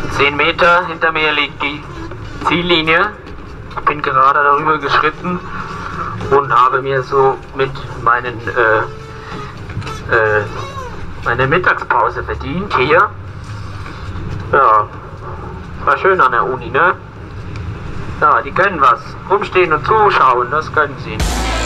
10 Meter hinter mir liegt die Ziellinie. Ich bin gerade darüber geschritten und habe mir so mit meine Mittagspause verdient hier. Ja, war schön an der Uni, ne? Ja, die können was. Rumstehen und zuschauen, das können sie.